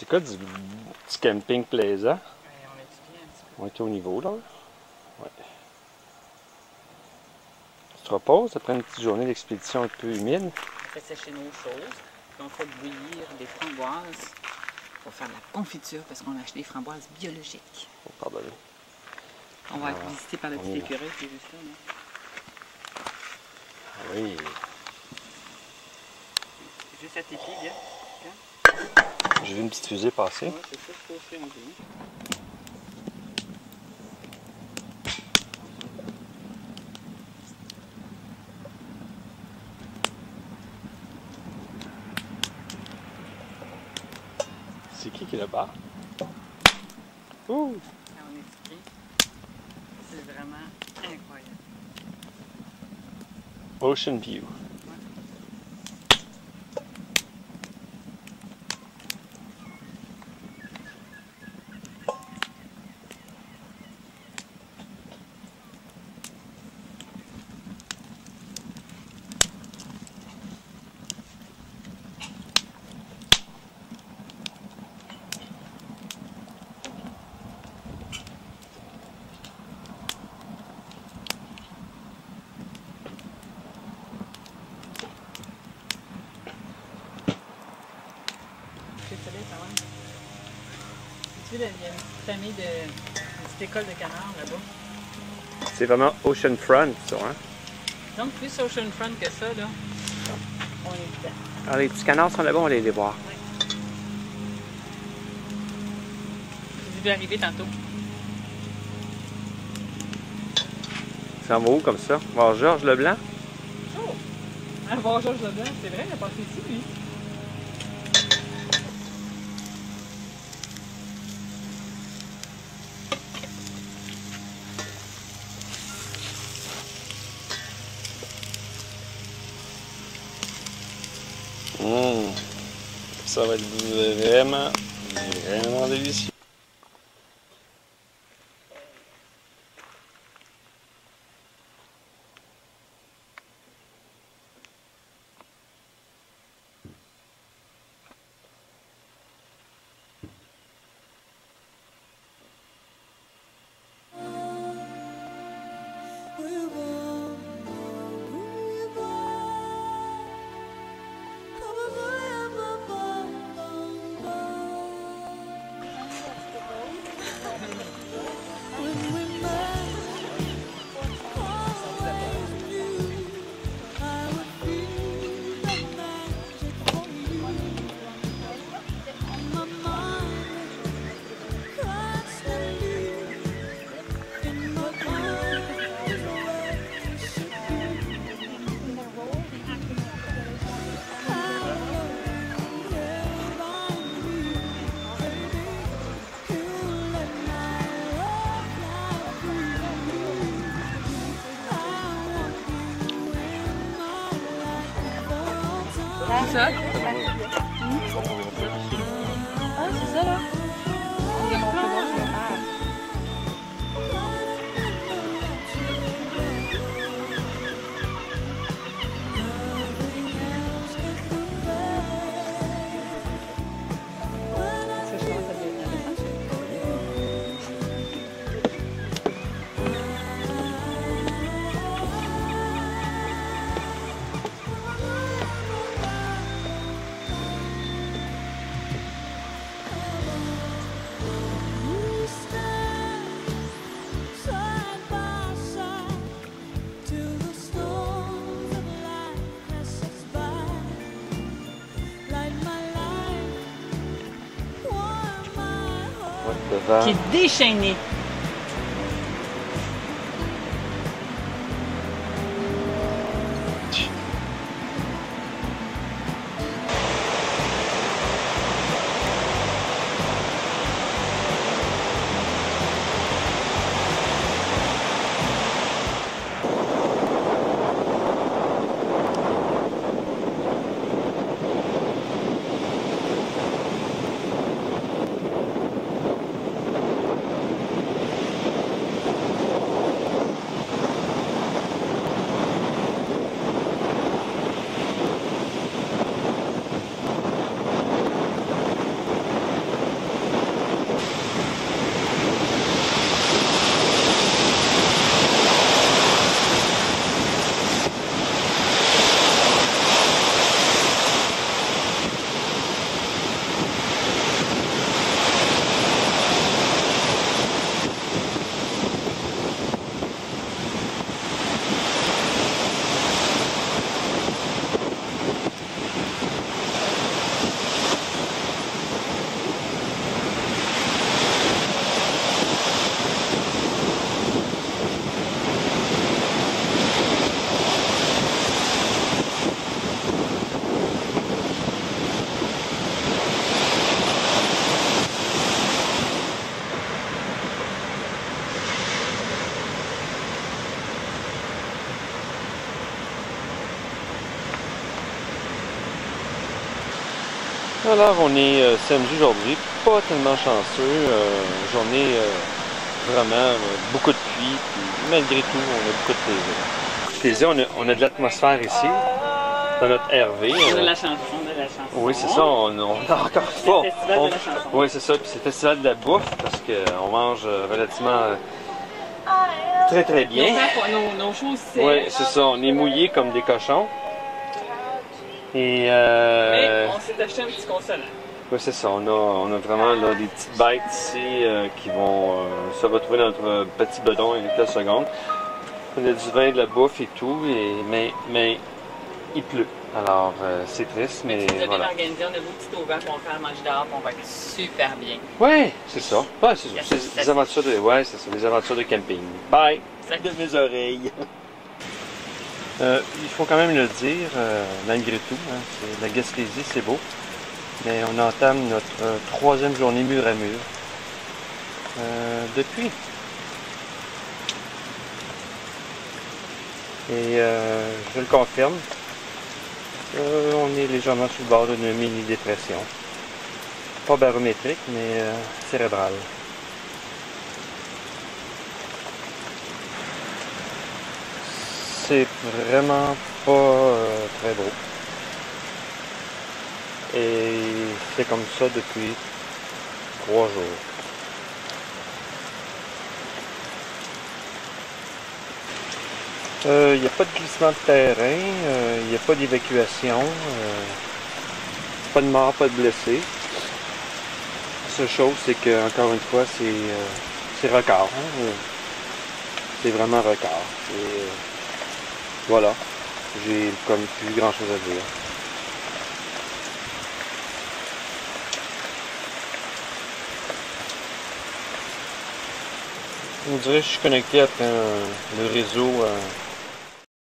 cas du camping plaisant. Ouais, on est bien un petit peu. On est au niveau, là. Ouais. Tu te reposes après une petite journée d'expédition un peu humide. On fait sécher nos choses, puis on fait bouillir des framboises pour faire de la confiture parce qu'on a acheté des framboises biologiques. Oh, pardon. On va être visité par le petit écureuil qui est juste là. Oui. C'est juste à tes pieds, bien. J'ai vu une petite fusée passer. Ouais, c'est ça, c'est aussi un peu. C'est qui est là-bas? Ouh! Quand on est ski, c'est vraiment incroyable. Ocean View. Tu sais, il y a une petite famille une petite école de canards là-bas. C'est vraiment oceanfront, ça, hein? Donc, plus oceanfront que ça, là, on est dedans. Alors, les petits canards sont là-bas, on va aller les voir. Ouais. J'ai vu arriver tantôt. Ça va où comme ça? Voir Georges Leblanc? Oh! Ah, voir Georges Leblanc, c'est vrai, il a passé ici, lui. Ça va être vraiment, vraiment délicieux. C'est ça? Ah, c'est ça, là. On est mon plus gros, je vais faire. Ça, je commence à devenir intéressant. Qui est déchaîné. Alors, on est samedi aujourd'hui, pas tellement chanceux. Journée vraiment beaucoup de pluie, puis malgré tout, on a beaucoup de plaisir. Plaisir, on a de l'atmosphère ici, dans notre RV. On a la chanson, on a la chanson. Oui, c'est ça, on a encore pas. C'est le festival de la chanson. Oui, c'est ça, puis c'est le festival de la bouffe, parce qu'on mange relativement très très bien. Nos choses, c'est... Oui, c'est ça, on est mouillés comme des cochons. Et Mais on s'est acheté un petit consolant. oui, c'est ça. On a vraiment là, des petites bêtes ici qui vont se retrouver dans notre petit bedon avec la seconde. On a du vin, de la bouffe et tout, mais il pleut. Alors, c'est triste, mais Tu nous as voilà. bien organisé, on a beau petit auvent qu'on fait à manger dehors, puis on va être super bien. Oui, c'est ça. Ouais, c'est ça. C'est des aventures de... Ouais, c'est ça, des aventures de camping. Bye! Salut. De mes oreilles. Il faut quand même le dire, malgré tout, hein, la Gaspésie, c'est beau. Mais on entame notre troisième journée mur à mur. Depuis. Et je le confirme, on est légèrement sur le bord d'une mini-dépression. Pas barométrique, mais cérébrale. C'est vraiment pas très beau. Et c'est comme ça depuis 3 jours. Il n'y a pas de glissement de terrain, il n'y a pas d'évacuation, pas de mort, pas de blessés. La seule chose, c'est que encore une fois, c'est record. Hein? C'est vraiment record. Et, voilà, j'ai comme plus grand chose à dire. On dirait que je suis connecté après le réseau